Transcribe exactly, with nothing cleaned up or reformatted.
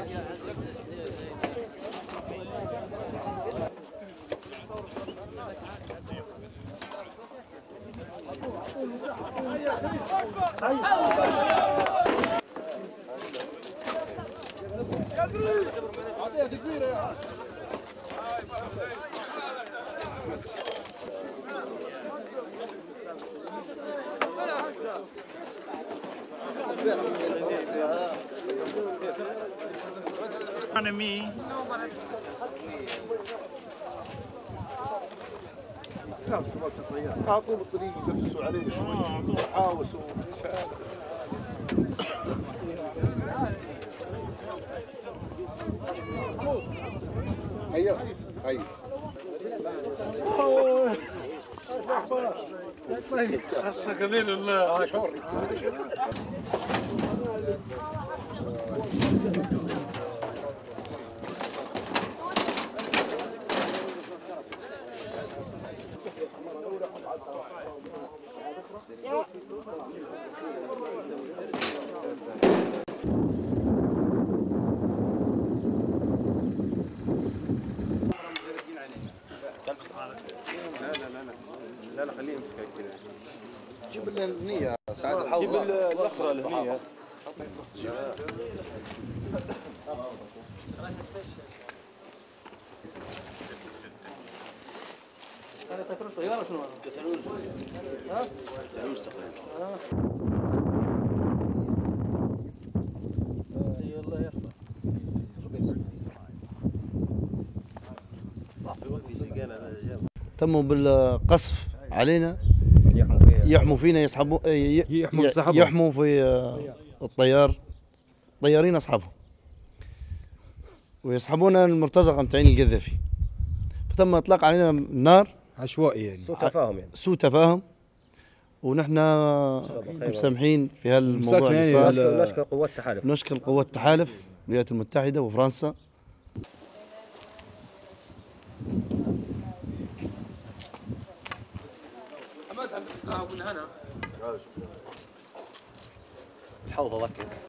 me. اعطوه بالطريق يقفزوا عليه شوي يحاوسوا هيا كويس خاصة قليل والله. لا لا خليه يمسك كذا. جيب الهنية سعد الحوض. جيب الأخرى الهنية. هذا قتلوش طيارة شنو؟ قتلوش. ها؟ قتلوش تقريبا. الله يرفع. تموا بالقصف علينا، يحموا فينا، يسحبوا يحموا في الطيار، طيارين اصحابهم، ويسحبونا المرتزقه متاعين القذافي. فتم اطلاق علينا نار عشوائي يعني سوء تفاهم يعني سوء تفاهم ونحن مسامحين في هالموضوع اللي صار. نشكر قوات التحالف نشكر قوات التحالف الولايات المتحده وفرنسا. الحوض ذاك